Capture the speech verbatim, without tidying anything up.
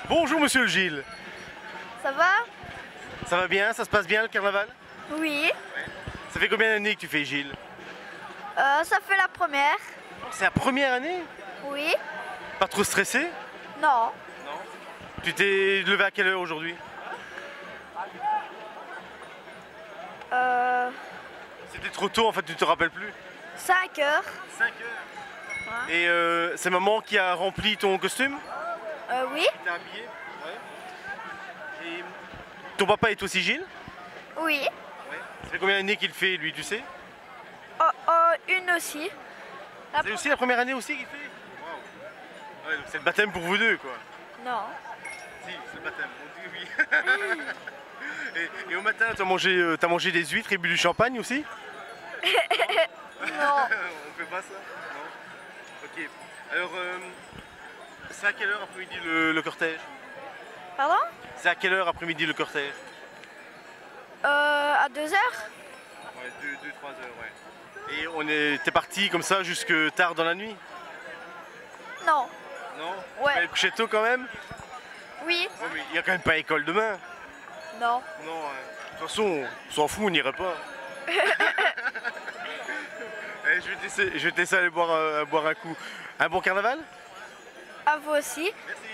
Bonjour monsieur Gilles. Ça va? Ça va bien? Ça se passe bien le carnaval? Oui. Ça fait combien d'années que tu fais Gilles? Euh, ça fait la première. C'est la première année? Oui. Pas trop stressé? Non. Non. Tu t'es levé à quelle heure aujourd'hui? Euh, C'était trop tôt en fait, tu te rappelles plus? cinq heures. cinq heures. Et euh, c'est maman qui a rempli ton costume? Euh, oui. T'es habillé? Ouais. Et ton papa est aussi Gilles? Oui. Ouais. Ça fait combien d'années qu'il fait lui, tu sais? Oh, oh, une aussi. La C'est aussi la première année aussi qu'il fait? Waouh. Ouais, donc c'est le baptême pour vous deux quoi. Non. Si, c'est le baptême, on dit oui. et, et au matin, t'as mangé, euh, t'as mangé des huîtres et bu du champagne aussi? Non. On fait pas ça? Non. Ok. Alors, euh, c'est à quelle heure après-midi le, le cortège? Pardon? C'est à quelle heure après-midi le cortège? Euh, à deux heures? Ouais, deux trois heures, ouais. Et on est, t'es parti comme ça jusque tard dans la nuit? Non. Non? Ouais. Tu vas coucher tôt quand même? Oui. Ouais, mais il n'y a quand même pas école demain. Non. Non, hein. De toute façon, on s'en fout, on n'irait pas. Allez, je vais te laisser, je vais te laisser aller boire, euh, boire un coup. Un bon carnaval? À vous aussi. Merci.